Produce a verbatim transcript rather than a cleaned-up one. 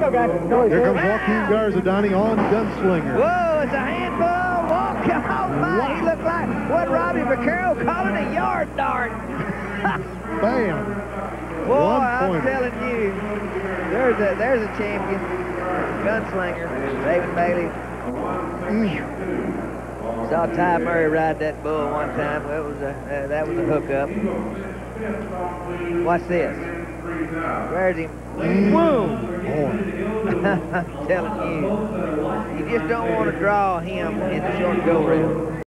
Here comes Joaquin Garza, Donnie, on Gunslinger. Whoa, it's a handball. Walk. Oh, my. He looked like what Robbie Vaquero calling a yard dart. Bam. Boy, One I'm pointer. telling you, there's a, there's a champion. Gunslinger, David Bailey. Saw Ty Murray ride that bull one time. That was a, uh, that was a hookup. Watch this. Where's him? Boom! I'm telling you, you just don't want to draw him in the short go route.